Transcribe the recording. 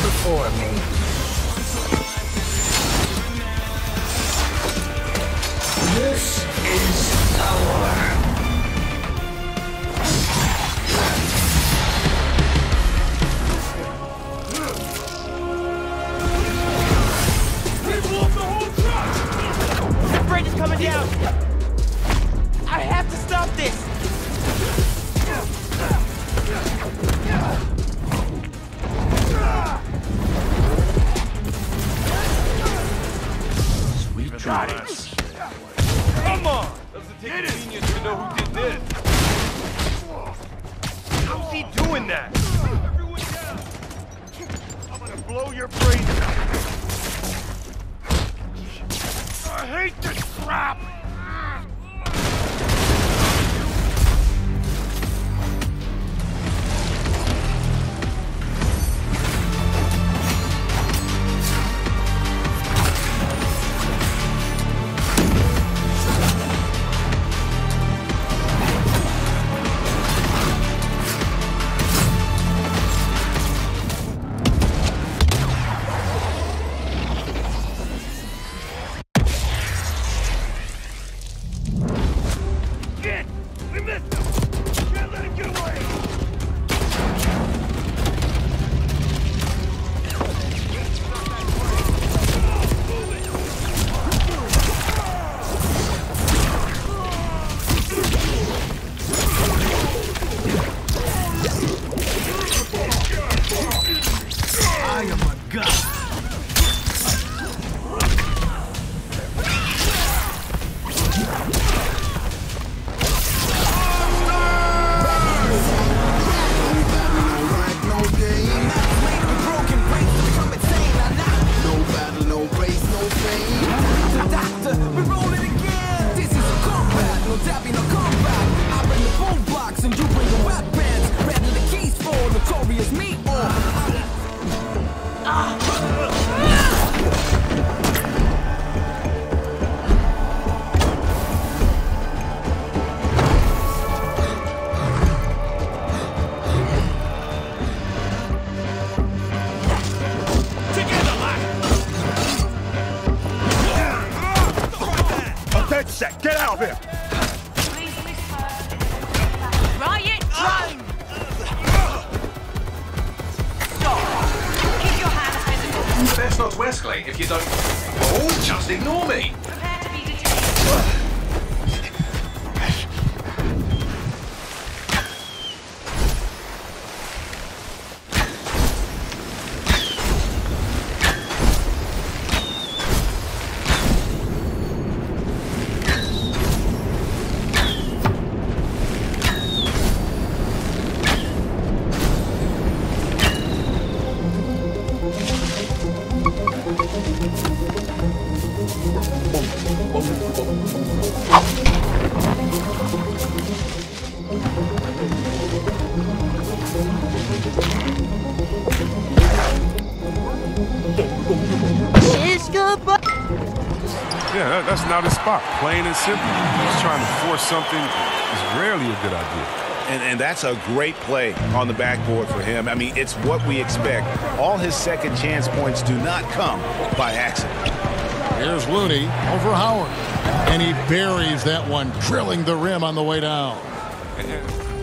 before me. This is power. The bridge is coming down! I have to stop this! Sweet dreams. Come on! Doesn't take a genius to know who did this. How's he doing that? Everyone down! I'm gonna blow your brains out. I hate this crap! We missed him! Can't let him get away! I am a god. Dead set! Get out of here! Riot, drone! Stop! Keep your hands visible. Best not to escalate if you don't... Oh, just ignore me! Prepare to be detained. Yeah, that's not his spot, plain and simple. He's trying to force something is rarely a good idea. And that's a great play on the backboard for him. I mean, it's what we expect. All his second chance points do not come by accident. Here's Looney over Howard. And he buries that one, drilling the rim on the way down.